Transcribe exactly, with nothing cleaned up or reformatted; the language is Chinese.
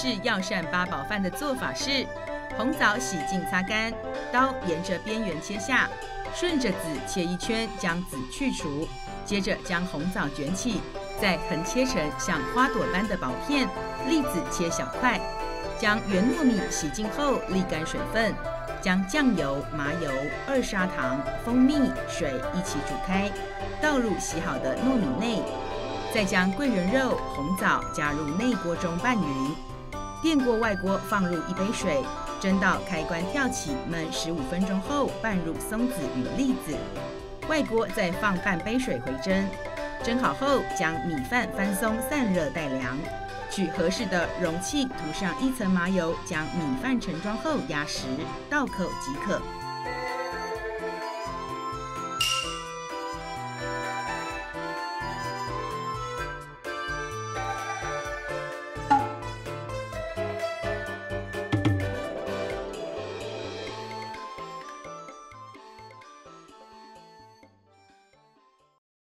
式药膳八宝饭的做法是：红枣洗净擦干，刀沿着边缘切下，顺着籽切一圈，将籽去除。接着将红枣卷起，再横切成像花朵般的薄片，栗子切小块。将原糯米洗净后沥干水分，将酱油、麻油、二砂糖、蜂蜜、水一起煮开，倒入洗好的糯米内，再将桂圆肉、红枣加入内锅中拌匀。电锅外锅放入一杯水，蒸到开关跳起，焖十五分钟后拌入松子与栗子。外锅再放半杯水回蒸，蒸好后将米饭翻松散热待凉。取合适的容器，涂上一层麻油，将米饭盛装后压实，倒扣即可。